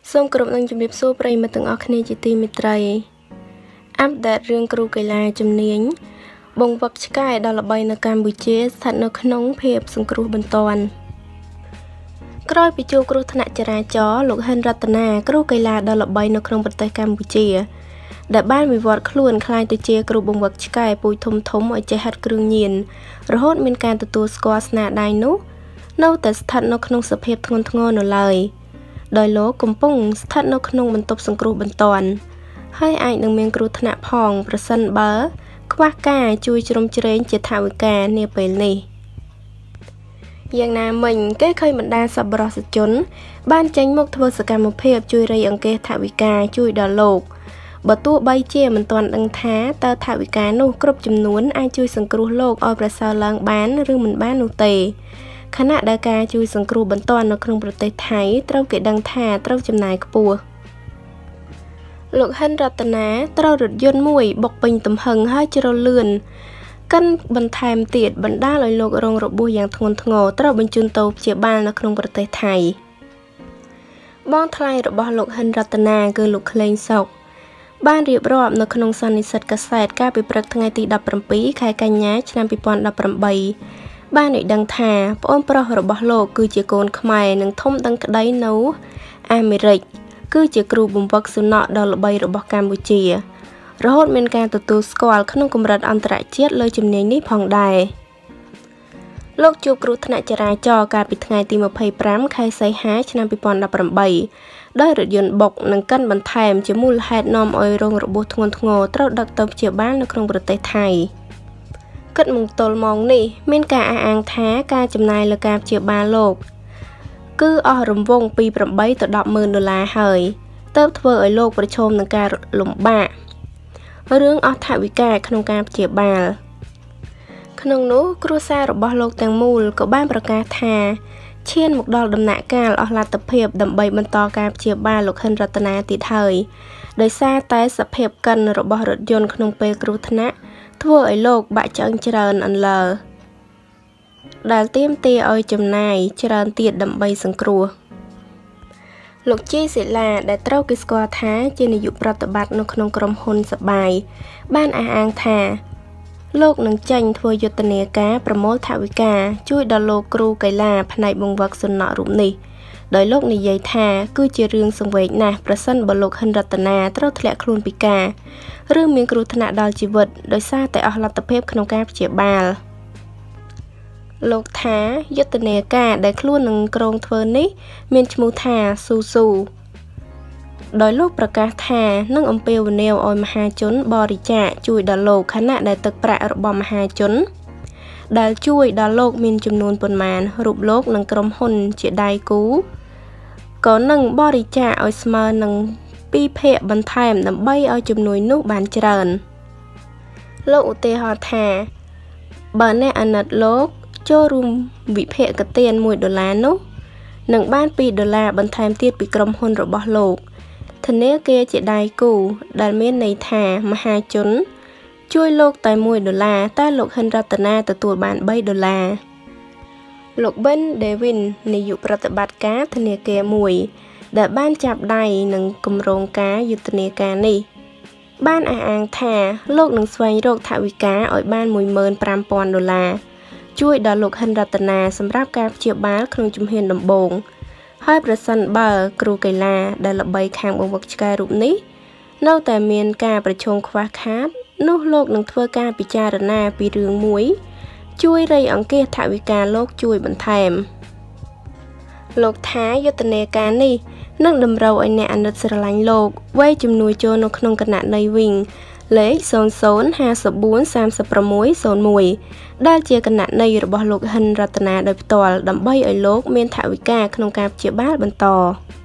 សូមគោរពនឹងជំរាបសួរប្រិយមិត្តទាំងអស់គ្នាជាទីមេត្រីអាប់ដេតរឿងគ្រូកីឡាជំនាញបង្វឹកឆ្កែដ៏ល្បីនៅកម្ពុជាស្ថិតនៅក្នុងភាពសង្គ្រោះបន្ទាន់ក្រោយពីជួបគ្រោះថ្នាក់ចរាចរណ៍លោកហិនរតនាគ្រូកីឡាដ៏ល្បីនៅក្នុងប្រទេសកម្ពុជាដែលបានវិវត្តខ្លួនក្លាយទៅជាគ្រូបង្វឹកឆ្កែពូជធំឲ្យចេះហាត់គ្រឿងញៀនរហូតមានការទទួលស្គាល់ស្នាដៃនោះនៅតែស្ថិតនៅក្នុងសភាពធ្ងន់ធ្ងរនៅឡើយដោយលោកកំពុងស្ថិតនៅក្នុងបន្ទប់សង្គ្រោះបន្ទាន់ហើយអាចនឹងមានគ្រោះថ្នាក់ផងប្រសិនបើខ្វះការជួយជ្រោមជ្រែងជាថវិកានាពេលនេះយ៉ាងណាមិញគេឃើញបណ្ដាសប្បុរសជនបានចេញមកធ្វើសកម្មភាពជួយរៃអង្គាសថវិកាជួយដល់លោកបើទោះបីជាមិនទាន់ដឹងថាតើថវិកានោះគ្រប់ចំនួនអាចជួយសង្គ្រោះលោកឲ្យប្រសើរឡើងបានឬមិនបាននោះទេខណៈដែលការជួយសង្គ្រោះបន្ទាន់នៅក្នុងប្រទេសថៃត្រូវគេដឹងថាត្រូវចំណាយខ្ពស់លោកហិនរតនាត្រូវរថយន្តមួយបុកពេញទំហឹងហើយជ្រុលលឿនកិនបន្ថែមទៀតបណ្ដាលឲ្យលោករងរបួសយ៉ាងធ្ងន់ធ្ងរត្រូវបញ្ជូនទៅព្យាបាលនៅក្នុងប្រទេសថៃបងថ្លៃរបស់លោកហិនរតនាគឺលោកក្លែងសុកបានរៀបរាប់នៅក្នុងសន្និសីទកាសែតកាលពីព្រឹកថ្ងៃទី17ខែកញ្ញាឆ្នាំ2018បានឲ្យដឹងថាប្អូនប្រុសរបស់លោកគឺជាកូនខ្មែរនិងធំដឹងក្តីនៅអាមេរិកគឺជាគ្រូបង្វឹកសុនក់ដ៏ល្បីរបស់កម្ពុជារហូតមានការទទួលស្គាល់ក្នុងកម្រិតអន្តរជាតិលើជំនាញនេះផងដែរលោកជួបគ្រោះថ្នាក់ចរាចរណ៍កាលពីថ្ងៃទី25ខែសីហាឆ្នាំ2018ដោយរថយន្តបុកនិងកិនបន្ថែមជាមូលហេតុនាំឲ្យរងរបួសធ្ងន់ធ្ងរត្រូវដឹកទៅព្យាបាលនៅក្នុងប្រទេសថៃគិតមកទល់ម៉ោងនេះមានការអះអាងថាការចំណាយលើការព្យាបាលលោកគឺអស់រង្វង់ពី8ទៅ$10,000ហើយទើបធ្វើឲ្យលោកប្រឈមនឹងការលំបាករឿងអស់ថវិកាក្នុងការព្យាបាលក្នុងនោះគ្រួសាររបស់លោកទាំងមូលក៏បានប្រកាសថាឈានមកដល់ដំណាក់កាលអស់លទ្ធភាពដើម្បីបន្តការព្យាបាលលោកហិនរតនាទៀតហើយដោយសារតែសភាពកិនរបស់រថយន្តក្នុងពេលគ្រោះថ្នាក់ធ្វើឲ្យលោកបាក់ឆ្អឹងច្រើនអន្លើដែលទាមទារឲ្យចំណាយច្រើនទៀតដើម្បីសង្គ្រោះលោកជីសិលាដែលត្រូវគេស្គាល់ថាជានាយកប្រតិបត្តិនៅក្នុងក្រុមហ៊ុនសបាយបានអះអាងថាលោកនឹងចេញធ្វើយុទ្ធនាការប្រមូលថវិកាជួយដល់លោកគ្រូកីឡាផ្នែកបង្វឹកសុនក់រូបនេះដោយលោកនិយាយថាគឺជារឿងសង្វេគណាស់ប្រសិនបើលោកហិនរតនាត្រូវធ្លាក់ខ្លួនពិការឬមានគ្រោះថ្នាក់ដល់ជីវិតដោយសារតែអស់លទ្ធភាពក្នុងការព្យាបាលលោកថាយុទ្ធនាការដែលខ្លួននឹងក្រុងធ្វើនេះមានឈ្មោះថាស៊ូដោយលោកប្រកាសថានឹងអំពាវនាវឲ្យមហាជនបរិច្ចាគជួយដល់លោកខណៈដែលទឹកប្រាក់របស់មហាជនដែលជួយដល់លោកមានចំនួនប៉ុន្មានរូបលោកនិងក្រុមហ៊ុនជាដៃគូក៏នឹងបរិច្ចាគឲ្យស្មើនឹង2ភាគបន្ថែមដើម្បីឲ្យជំនួយនោះបានច្រើនលោកឧទាហរណ៍ថាបើអ្នកអាណិតលោកចូលរួមវិភាគទាន$1នោះនឹងបាន$2បន្ថែមទៀតពីក្រុមហ៊ុនរបស់លោកធនាគារជាដៃគូដែលមានន័យថាមហាជនជួយលោកតែ$1តែលោកហិនរតនាទទួលបាន$3លោកប៊ិនដេវីននាយកប្រតិបត្តិការធនាគារមួយដែលបានចាប់ដៃនឹងគម្រោងការយុទ្ធនាការនេះបានអះអាងថាលោកនឹងស្វែងរកថវិកាឲ្យបាន$15,000ជួយដល់លោកហិនរតនាសម្រាប់ការព្យាបាលក្នុងជំហានដំបូងហើយប្រសិនបើគ្រូកីឡាដែលល្បីខាងបង្វឹកឆ្កែរូបនេះនៅតែមានការប្រឈមខ្វះខាតនោះលោកនឹងធ្វើការពិចារណាពីរឿងមួយជួយរៃអង្គាសថវិកាលោកជួយបន្ថែមលោកថាយុទ្ធនាការនេះនឹងតម្រូវឲ្យអ្នកអាណិតស្រឡាញ់លោកវេជំនួយចូលនៅក្នុងគណនីវិញលេខ00543601ដែលជាគណនីរបស់លោកហិនរតនាដោយផ្ទាល់ដើម្បីឲ្យលោកមានថវិកាក្នុងការព្យាបាលបន្ត